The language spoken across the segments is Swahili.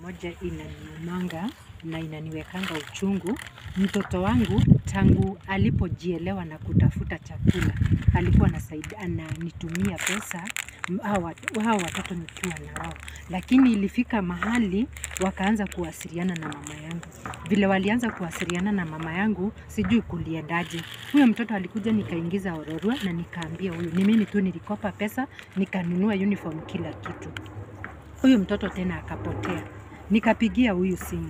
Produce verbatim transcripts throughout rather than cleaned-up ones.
moja inaniumanga na inaniwekanga uchungu. Mtoto wangu tangu alipojielewa na kutafuta chakula alikuwa anasaidia, ananitumia pesa hao watoto nikiwa na wao, lakini ilifika mahali wakaanza kuwasiliana na mama yangu. Vile walianza kuwasiliana na mama yangu, sijui kuliendaje. Huyo mtoto alikuja, nikaingiza ororua na nikaambia huyu ni mimi tu nilikopa pesa nikanunua uniform kila kitu. Huyu mtoto tena akapotea. Nikapigia huyu simu.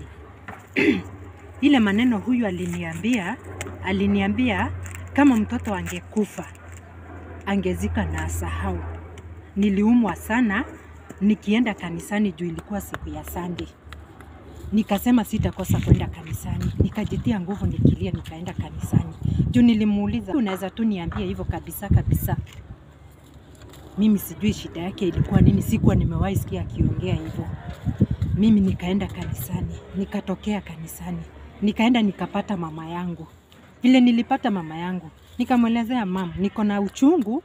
Ile maneno huyu aliniambia, aliniambia kama mtoto angekufa angezika na asahau. Niliumwa sana nikienda kanisani juu ilikuwa siku ya Sunday. Nikasema sitakosa kwenda kanisani. Nikajitia nguvu nikilia nikaenda kanisani. Juu nilimuuliza, unaweza tu niambie hivyo kabisa kabisa. Mimi sijui shida yake ilikuwa nini, sikuwa nimewahi sikia akiongea hivyo. Mimi nikaenda kanisani, nikatokea kanisani. Nikaenda nikapata mama yangu. Vile nilipata mama yangu, nikamwelezea mama, niko na uchungu.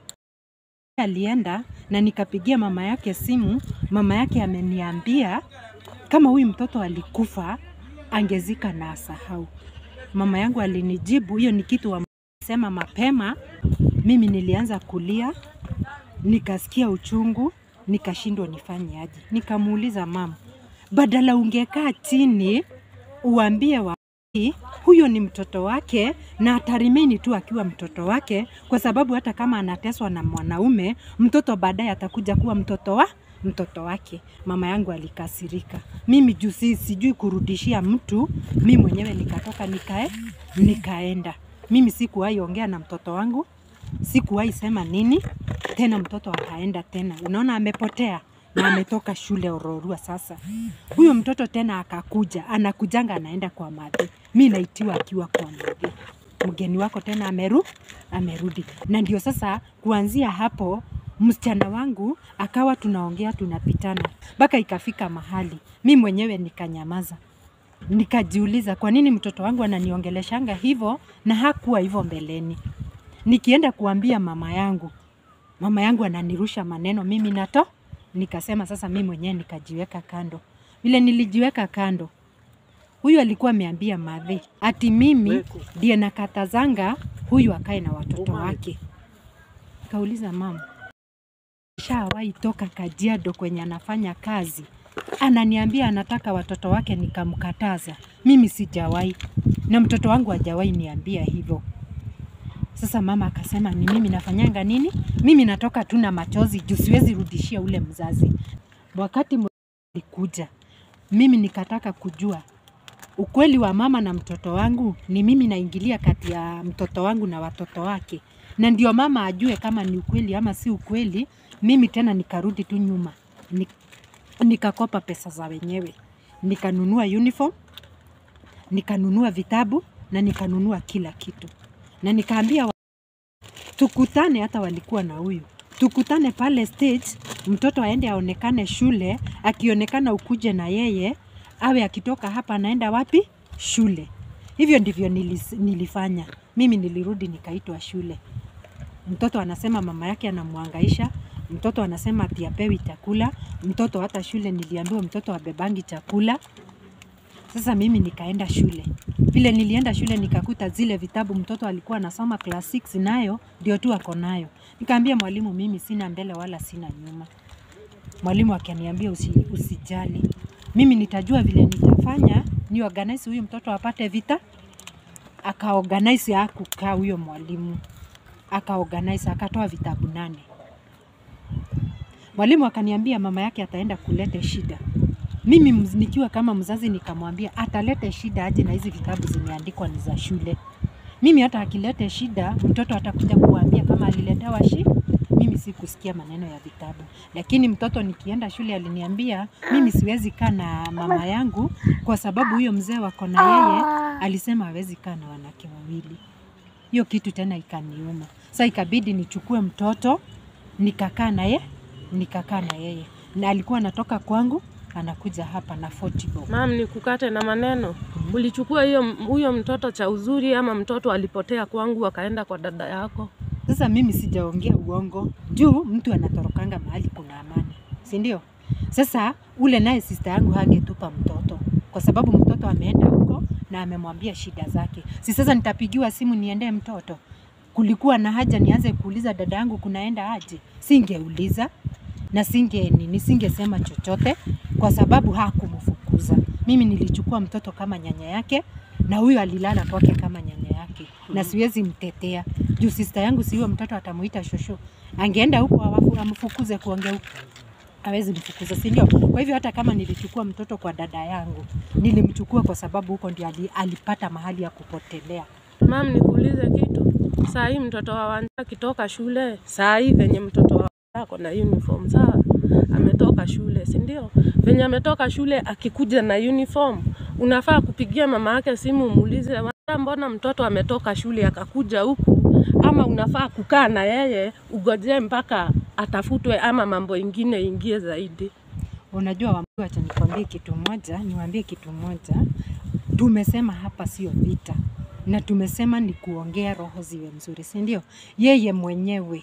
Alienda na nikapigia mama yake simu. Mama yake ameniambia kama huyu mtoto alikufa angezika na asahau. Mama yangu alinijibu hiyo ni kitu wamesema mapema. Mimi nilianza kulia, nikasikia uchungu, nikashindwa nifanye aje. Nikamuuliza mama, badala ungekaa chini uambie wa huyo ni mtoto wake na atarimeni tu akiwa mtoto wake, kwa sababu hata kama anateswa na mwanaume, mtoto baadaye atakuja kuwa mtoto wa mtoto wake. Mama yangu alikasirika. Mimi juu sijui kurudishia mtu, mimi mwenyewe nikatoka nikae nikaenda. Mimi sikuwahi ongea na mtoto wangu, sikuwahi sema nini. Tena mtoto akaenda tena. Unaona amepotea na ametoka shule ororua sasa. Huyo mtoto tena akakuja, anakujanga anaenda kwa madhi. Mimi naitiwa akiwa kwa madhi. Mgeni wako tena ameru, amerudi. Na ndio sasa kuanzia hapo msichana wangu akawa tunaongea tunapitana. Mpaka ikafika mahali mimi mwenyewe nikanyamaza. Nikajiuliza kwa nini mtoto wangu ananiongeleshanga hivyo na hakuwa hivyo mbeleni. Nikienda kuambia mama yangu, mama yangu ananirusha maneno, mimi nato. Nikasema sasa mimi mwenyewe nikajiweka kando. Vile nilijiweka kando, huyu alikuwa ameambia madhe ati mimi ndiye nakatazanga huyu akae na watoto wake. Kauliza mama, shawahi toka Kajiado kwenye anafanya kazi, ananiambia anataka watoto wake nikamkataza? Mimi sijawahi, na mtoto wangu hajawahi niambia hivyo. Sasa mama akasema ni mimi nafanyanga nini? Mimi natoka tu na machozi juu siwezi rudishia ule mzazi. Wakati mlikuja, mimi nikataka kujua ukweli wa mama na mtoto wangu. Ni mimi naingilia kati ya mtoto wangu na watoto wake, na ndio mama ajue kama ni ukweli ama si ukweli. Mimi tena nikarudi tu nyuma, nikakopa pesa za wenyewe, nikanunua uniform, nikanunua vitabu na nikanunua kila kitu. Na nikaambia wa... tukutane, hata walikuwa na huyu, tukutane pale stage, mtoto aende aonekane shule. Akionekana ukuje na yeye, awe akitoka hapa anaenda wapi? Shule. Hivyo ndivyo nilifanya. Mimi nilirudi nikaitwa shule. Mtoto anasema mama yake anamuhangaisha. Mtoto anasema ati apewi chakula. Mtoto hata shule niliambiwa mtoto abebangi chakula. Sasa mimi nikaenda shule. Vile nilienda shule nikakuta zile vitabu mtoto alikuwa anasoma class six nayo ndio tu ako nayo. Nikaambia mwalimu mimi sina mbele wala sina nyuma. Mwalimu akaniambia usi, usijali. Mimi nitajua vile nitafanya ni organize huyu mtoto apate vita. Akaorganize hakukaa huyo mwalimu. Akaorganize akatoa vitabu nane. Mwalimu akaniambia mama yake ataenda kulete shida. Mimi nikiwa kama mzazi nikamwambia atalete shida aje na hizi vitabu zimeandikwa ni za shule. Mimi hata akilete shida mtoto atakuja kuambia kama aliletewa shi. Mimi sikusikia maneno ya vitabu. Lakini mtoto nikienda shule aliniambia mimi siwezi kaa na mama yangu kwa sababu huyo mzee wako na yeye alisema hawezi kaa na wanawake wawili. Hiyo kitu tena ikaniuma. Sasa ikabidi nichukue mtoto nikakaa na yeye, nikakaa na yeye. Na alikuwa anatoka kwangu anakuja hapa na forty bob. Mam, nikukate na maneno. Mm-hmm. Ulichukua hiyo huyo mtoto cha uzuri ama mtoto alipotea kwangu akaenda kwa dada yako? Sasa mimi sijaongea uongo. Juu mtu anatorokanga mahali kuna amani. Si ndio? Sasa ule naye sister yangu hangetupa mtoto kwa sababu mtoto ameenda huko na amemwambia shida zake. Si sasa nitapigiwa simu niende mtoto? Kulikuwa na haja nianze kuuliza dada yangu kunaenda aje? Singeuliza na singe nini, singesema chochote kwa sababu hakumfukuza. Mimi nilichukua mtoto kama nyanya yake na huyo alilala kwake kama nyanya yake. Na siwezi mtetea. Juu sister yangu si huyo mtoto atamuita shosho. Angeenda huko awafu amfukuze kuongea huko. Hawezi mfukuza, si ndio? Kwa hivyo hata kama nilichukua mtoto kwa dada yangu, nilimchukua kwa sababu huko ndio alipata mahali ya kupotelea. Mam, nikuulize kitu. Saa hii mtoto wa Wanja akitoka shule, saa hii venye mtoto wa Wanja ako na uniform, sawa? Ametoka shule, si ndio? Venye ametoka shule akikuja na uniform, unafaa kupigia mama yake simu umuulize, Wanja, mbona mtoto ametoka shule akakuja huku? Ama unafaa kukaa na yeye ugoje mpaka atafutwe ama mambo ingine ingie zaidi? Unajua Wambui, acha nikwambie kitu moja, niwaambie kitu moja. Tumesema hapa sio vita. Na tumesema ni kuongea roho ziwe mzuri, si ndio? Yeye mwenyewe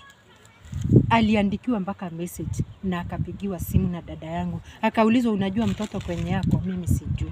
aliandikiwa mpaka message na akapigiwa simu na dada yangu. Akaulizwa, unajua mtoto kwenye yako? Mimi sijui.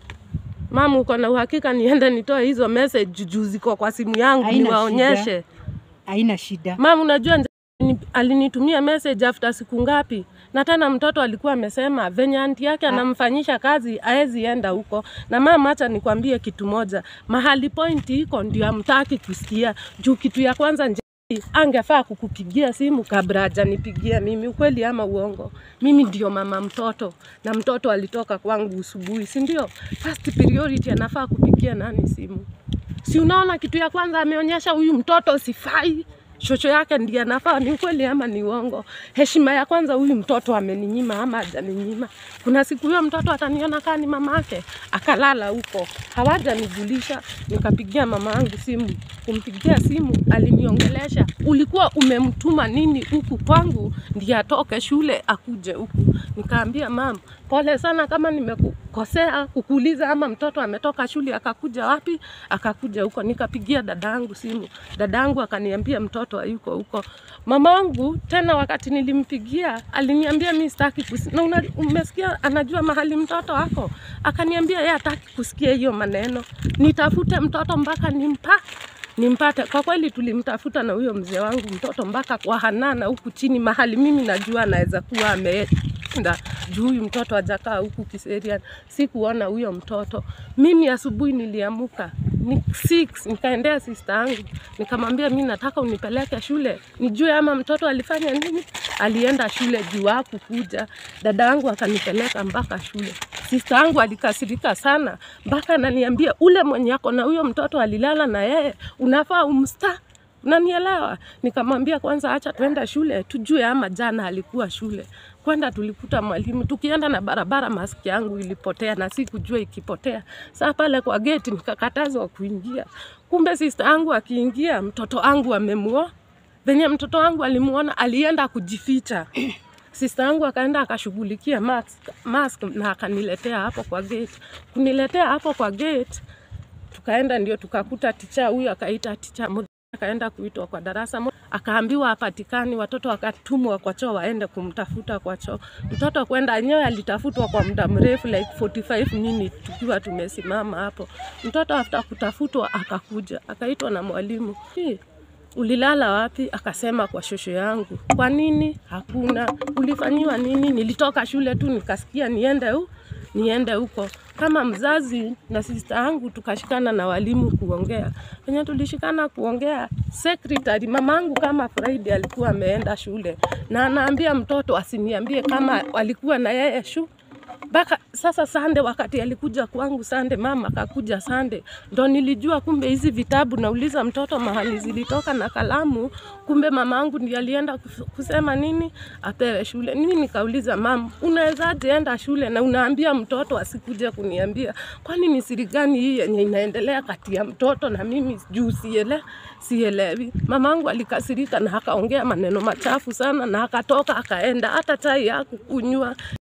Mama, uko na uhakika niende nitoe hizo message juu ziko kwa simu yangu niwaonyeshe? Haina shida. Mama, unajua alinitumia message after siku ngapi? Na tena mtoto alikuwa amesema venye aunti yake anamfanyisha kazi haezi enda huko. Na mama, acha nikwambie kitu moja, mahali point iko ndio hamtaki kusikia. Juu kitu ya kwanza nje angefaa kukupigia simu kabla hajanipigia mimi. Ukweli ama uongo? Mimi ndio mama mtoto na mtoto alitoka kwangu asubuhi, si ndio? First priority anafaa kupigia nani simu? Si unaona kitu ya kwanza ameonyesha huyu mtoto sifai. Shosho yake ndiye anafaa. Ni ukweli ama ni uongo? Heshima ya kwanza huyu mtoto ameninyima ama hajaninyima? Kuna siku huyo mtoto ataniona kama ni mama yake akalala huko. Hawajanijulisha. Nikapigia mama yangu simu. Kumpigia simu aliniongelesha, ulikuwa umemtuma nini huku kwangu ndiye atoke shule akuje huku? Nikaambia mama, pole sana kama nimekukosea kukuuliza ama mtoto ametoka shule akakuja wapi? Akakuja huko. Nikapigia dadangu simu. Dadangu akaniambia mtoto hayuko huko. Mama wangu tena wakati nilimpigia aliniambia mimi sitaki kusikia. Na una, umesikia anajua mahali mtoto wako? Akaniambia yeye hataki kusikia hiyo maneno. Nitafute mtoto mpaka nimpa nimpate. Kwa kweli tulimtafuta na huyo mzee wangu mtoto mpaka kwa Hanana huku chini mahali mimi najua anaweza kuwa ameenda. Juu huyu mtoto hajakaa huku Kiserian. Sikuona huyo mtoto. Mimi asubuhi niliamuka ni six, nikaendea sister yangu. Nikamwambia mimi nataka unipeleke shule nijue ama mtoto alifanya nini. Alienda shule juu hakukuja. Dada yangu akanipeleka mpaka shule. Sister yangu alikasirika sana mpaka ananiambia ule mwenye yako na huyo mtoto alilala na yeye unafaa umsta. Unanielewa? Nikamwambia kwanza acha tuenda shule tujue ama jana alikuwa shule. Kwenda tulikuta mwalimu, tukienda na barabara maski yangu ilipotea na sikujua ikipotea. Sasa pale kwa gate nikakatazwa kuingia. Kumbe sister yangu akiingia mtoto wangu amemuoa. Venye mtoto wangu alimuona alienda kujificha. Sister yangu akaenda akashughulikia mask, mask na akaniletea hapo kwa gate. Kuniletea hapo kwa gate tukaenda ndio tukakuta ticha huyu akaita ticha moja akaenda kuitwa kwa darasa moja. Akaambiwa hapatikani, watoto wakatumwa kwa choo waende kumtafuta kwa choo. Mtoto kwenda yenyewe alitafutwa kwa muda mrefu like forty-five minutes tukiwa tumesimama hapo. Mtoto after kutafutwa akakuja, akaitwa na mwalimu. Hii, ulilala wapi? Akasema kwa shosho yangu. Kwa nini? Hakuna. Ulifanyiwa nini? Nilitoka shule tu nikasikia niende huko. Niende huko. Kama mzazi na sister yangu tukashikana na walimu kuongea. Wenye tulishikana kuongea, secretary mamangu kama Friday alikuwa ameenda shule na anaambia mtoto asiniambie kama walikuwa na yeye shule. Baka sasa Sunday wakati alikuja kwangu Sunday, mama akakuja Sunday, ndo nilijua kumbe hizi vitabu nauliza mtoto mahali zilitoka na kalamu, kumbe mamangu ndiye alienda kusema nini apewe shule. Mimi nikauliza mama, unawezaje enda shule na unaambia mtoto asikuje kuniambia? Kwani ni siri gani hii yenye inaendelea kati ya mtoto na mimi juu siele sielewi. Mamangu alikasirika na akaongea maneno machafu sana na akatoka akaenda hata chai hakukunywa.